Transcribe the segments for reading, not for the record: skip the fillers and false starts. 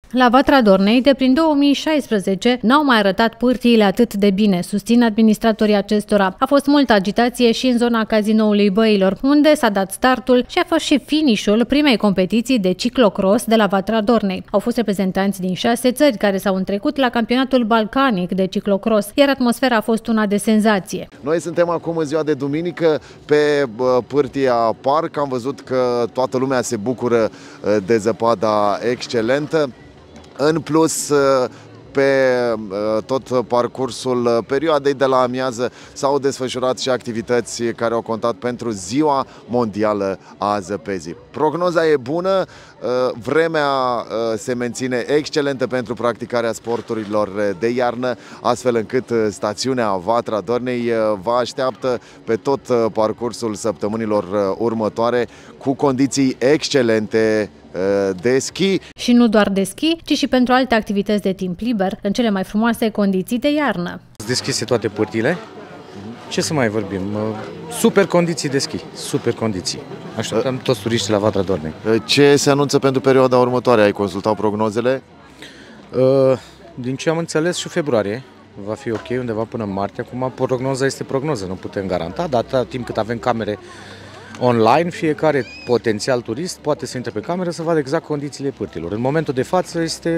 La Vatra Dornei, de prin 2016, n-au mai arătat pârtiile atât de bine, susțin administratorii acestora. A fost multă agitație și în zona Cazinoului Băilor, unde s-a dat startul și a fost și finișul primei competiții de ciclocross de la Vatra Dornei. Au fost reprezentanți din 6 țări care s-au întrecut la campionatul balcanic de ciclocross, iar atmosfera a fost una de senzație. Noi suntem acum în ziua de duminică pe pârtia Parc. Am văzut că toată lumea se bucură de zăpada excelentă. În plus, pe tot parcursul perioadei de la amiază s-au desfășurat și activități care au contat pentru Ziua Mondială a Zăpezii. Prognoza e bună, vremea se menține excelentă pentru practicarea sporturilor de iarnă, astfel încât stațiunea Vatra Dornei vă așteaptă pe tot parcursul săptămânilor următoare cu condiții excelente de schi. Și nu doar de schi, ci și pentru alte activități de timp liber, în cele mai frumoase condiții de iarnă. Deschise toate pârtile. Ce să mai vorbim? Super condiții de schi, super condiții. Așteptăm toți turiștii la Vatra Dornei. Ce se anunță pentru perioada următoare? Ai consultat prognozele? Din ce am înțeles, și februarie va fi ok, undeva până în martie. Acum prognoza este prognoză, nu putem garanta, dar atâta timp cât avem camere online, fiecare potențial turist poate să intre pe cameră să vadă exact condițiile pârtilor. În momentul de față este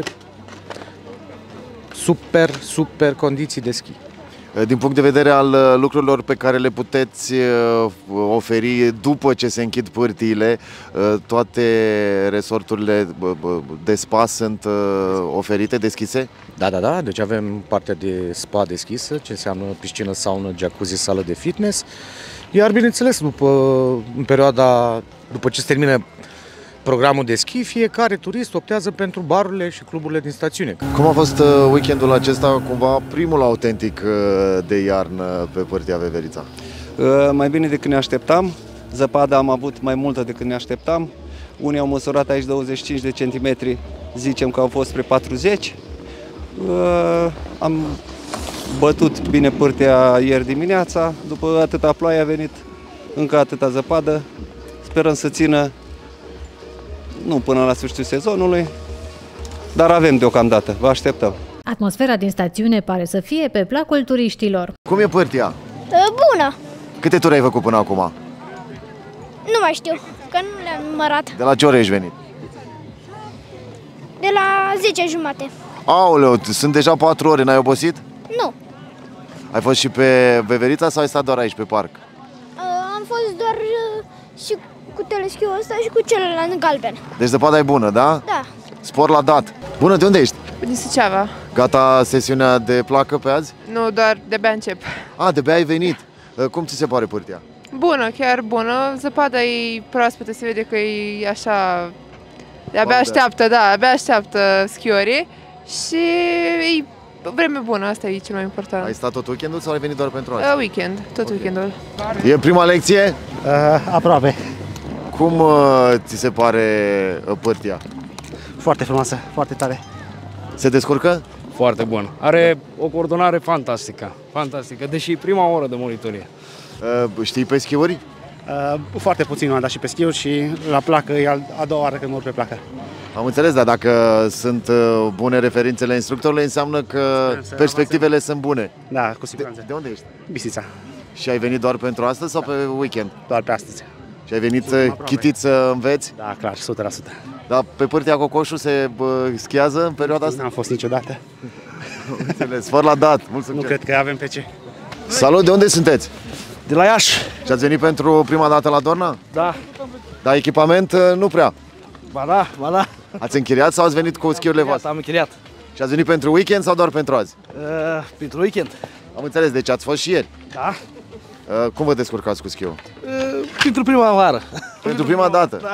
super condiții de schi. Din punct de vedere al lucrurilor pe care le puteți oferi după ce se închid pârtiile, toate resorturile de spa sunt oferite, deschise? Da, deci avem partea de spa deschisă, ce înseamnă piscină, saună, jacuzzi, sală de fitness. Iar bineînțeles, după ce se termină programul de schi, fiecare turist optează pentru barurile și cluburile din stațiune. Cum a fost weekendul acesta, cumva primul autentic de iarnă pe pârtia Veverița? Mai bine decât ne așteptam. Zăpada am avut mai multă decât ne așteptam. Unii au măsurat aici 25 de centimetri, zicem că au fost spre 40. Am bătut bine pârtia ieri dimineața, după atâta ploaie a venit încă atâta zăpadă. Sperăm să țină nu până la sfârșitul sezonului, dar avem deocamdată, vă așteptăm. Atmosfera din stațiune pare să fie pe placul turiștilor. Cum e pârtia? Bună! Câte ture ai făcut până acum? Nu mai știu, că nu le-am numărat. De la ce ore ești venit? De la 10:30. Aoleu, sunt deja 4 ore, n-ai obosit? Nu. Ai fost și pe Veverița sau ai stat doar aici pe parc? Am fost doar și cu teleschiul ăsta și cu celălalt galben. Deci zăpada e bună, da? Da. Spor la dat. Bună, de unde ești? Din Suceava. Gata sesiunea de placă pe azi? Nu, doar de-abia încep. De-abia ai venit. Cum ți se pare pârtia? Bună, chiar bună. Zăpada e proaspătă, se vede că e așa... De-abia așteaptă, abia așteaptă schiorii și e vreme bună, asta e cel mai important. Ai stat tot weekendul sau ai venit doar pentru azi? Weekend, tot weekendul. E prima lecție? Aproape. Cum ți se pare pârtia? Foarte frumoasă, foarte tare. Se descurcă? Foarte bun. Are o coordonare fantastică, deși prima oră de monitorie. Știi pe schiuri? Foarte puțin am dat și pe schiuri și la placă e a doua oară când mor pe placă. Am înțeles, dar dacă sunt bune referințele instructorului, înseamnă că perspectivele sunt bune. Da, cu siguranță. De unde ești? Bistrița. Și ai venit doar pentru astăzi sau pe weekend? Doar pe astăzi. Și ai venit chitit să înveți? Da, clar, 100%. Dar pe pârtia Cocoșu se schiază în perioada asta? N-am fost niciodată. Înțeles, fără la dat. Mult succes. Nu cred că avem pe ce. Salut, de unde sunteți? De la Iași. Și ați venit pentru prima dată la Dorna? Da. Dar echipament nu prea? Ba da. Ați închiriat sau ați venit cu schiurile voastre? Am închiriat. Și ați venit pentru weekend sau doar pentru azi? Pentru weekend. Am înțeles, deci ați fost și ieri? Da. Cum vă descurcați cu schiul? Pentru prima oară. Pentru prima dată? Da.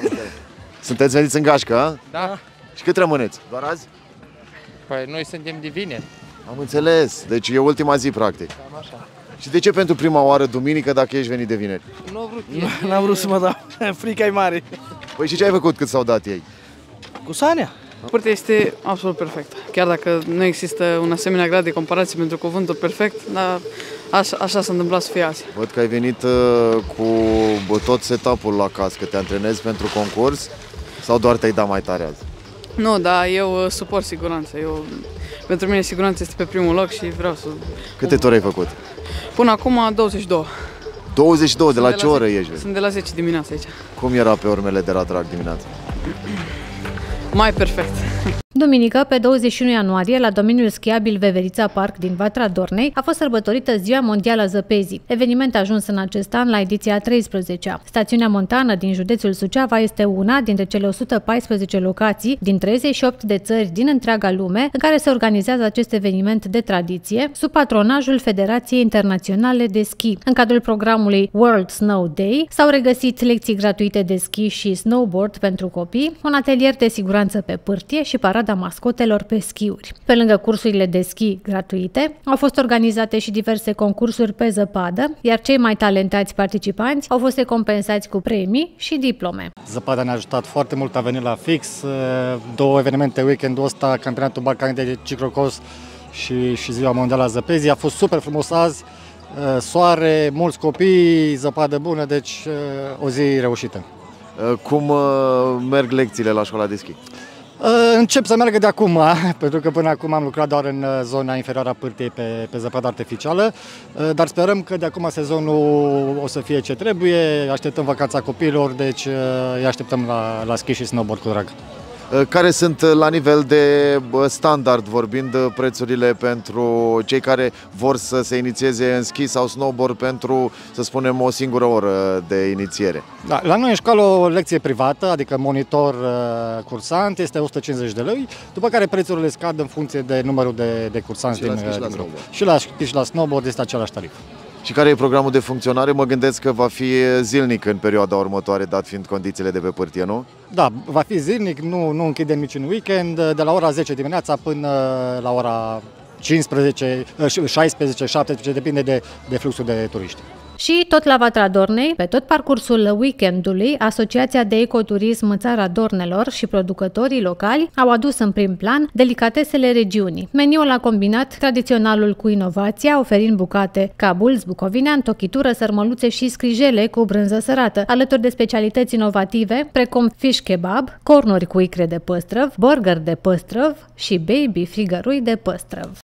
Sunteți veniți în gașcă, a? Da. Și cât rămâneți? Doar azi? Păi noi suntem de vineri. Am înțeles, deci e ultima zi practic. Cam așa. Și de ce pentru prima oară duminică dacă ești venit de vineri? N-am vrut să mă dau, frica e mare. Păi și ce ai făcut cât s-au dat ei? Cu Sania. Pârtia este absolut perfectă. Chiar dacă nu există un asemenea grad de comparație pentru cuvântul perfect, dar așa s-a întâmplat să fie azi. Văd că ai venit cu tot setup-ul la cască. Te antrenezi pentru concurs sau doar te-ai dat mai tare azi? Nu, dar eu suport siguranța. Pentru mine siguranța este pe primul loc și vreau să... Câte ture ai făcut? Până acum 22. 22, de la ce oră ești? Sunt de la 10 dimineața aici. Cum era pe urmele de la trag dimineața? Mai perfect. Duminică, pe 21 ianuarie, la domeniul schiabil Veverița Park din Vatra Dornei, a fost sărbătorită Ziua Mondială a Zăpezii. Eveniment a ajuns în acest an la ediția 13-a. Stațiunea montană din județul Suceava este una dintre cele 114 locații din 38 de țări din întreaga lume în care se organizează acest eveniment de tradiție, sub patronajul Federației Internaționale de Schi. În cadrul programului World Snow Day s-au regăsit lecții gratuite de schi și snowboard pentru copii, un atelier de siguranță pe pârtie și parada mascotelor pe schiuri. Pe lângă cursurile de schi gratuite, au fost organizate și diverse concursuri pe zăpadă, iar cei mai talentați participanți au fost recompensați cu premii și diplome. Zăpada ne-a ajutat foarte mult, a venit la fix, 2 evenimente weekendul ăsta, campionatul balcanic de ciclocross și Ziua Mondială a Zăpezii. A fost super frumos azi, soare, mulți copii, zăpadă bună, deci o zi reușită. Cum merg lecțiile la școala de schi? Încep să meargă de acum, pentru că până acum am lucrat doar în zona inferioară a pârtiei pe zăpadă artificială, dar sperăm că de acum sezonul o să fie ce trebuie, așteptăm vacanța copiilor, deci îi așteptăm la schi și snowboard cu drag. Care sunt la nivel de standard, vorbind prețurile pentru cei care vor să se inițieze în schi sau snowboard pentru, să spunem, o singură oră de inițiere? Da, la noi în școală o lecție privată, adică monitor cursant, este 150 de lei, după care prețurile scad în funcție de numărul de cursanți din grup. Și la schi și la snowboard este același tarif. Și care e programul de funcționare? Mă gândesc că va fi zilnic în perioada următoare, dat fiind condițiile de pe pârtie, nu? Da, va fi zilnic, nu închidem niciun weekend, de la ora 10 dimineața până la ora 15, 16, 17, depinde de fluxul de turiști. Și tot la Vatra Dornei, pe tot parcursul weekendului, Asociația de Ecoturism Țara Dornelor și producătorii locali au adus în prim plan delicatesele regiunii. Meniul a combinat tradiționalul cu inovația, oferind bucate ca bulți bucovinean, tochitură, sărmăluțe și scrijele cu brânză sărată, alături de specialități inovative, precum fish kebab, cornuri cu icre de păstrăv, burger de păstrăv și baby frigărui de păstrăv.